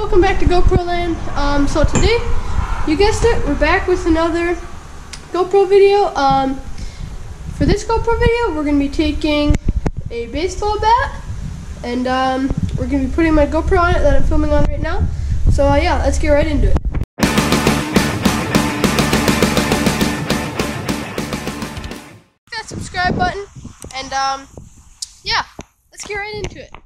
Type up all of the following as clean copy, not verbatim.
welcome back to GoPro Land. So today, you guessed it, we're back with another GoPro video. For this GoPro video, we're going to be taking a baseball bat and we're going to be putting my GoPro on it that I'm filming on right now. So yeah, let's get right into it. Hit that subscribe button and yeah, let's get right into it.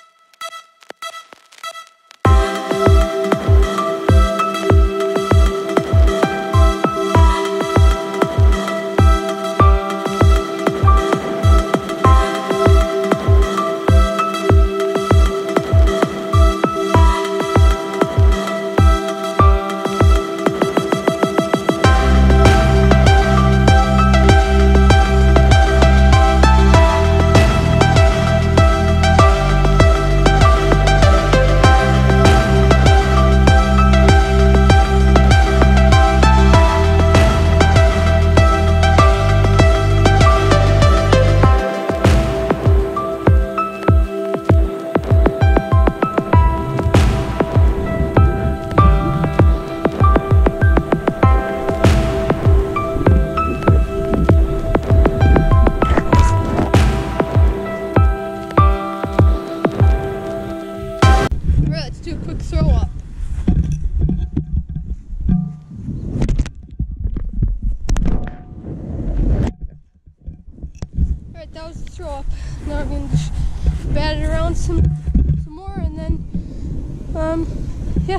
Let's do a quick throw up. Alright, that was the throw up. Now I'm going to just bat it around some more and then, yeah.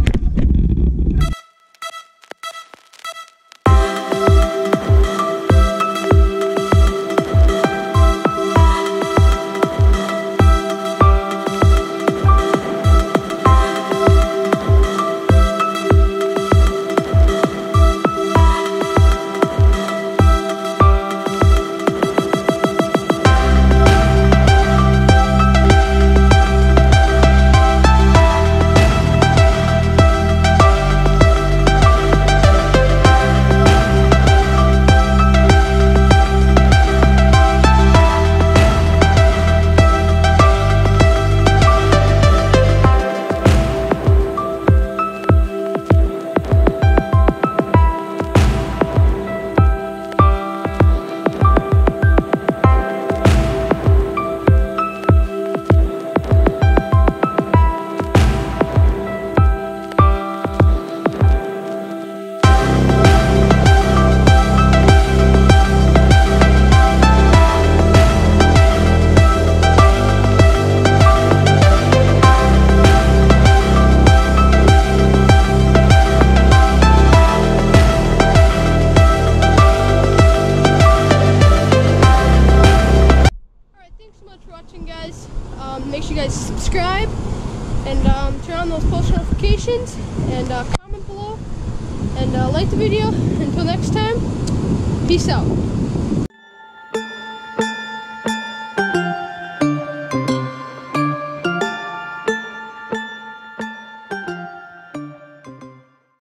Guys, make sure you guys subscribe and turn on those post notifications and comment below and like the video. Until next time, peace out.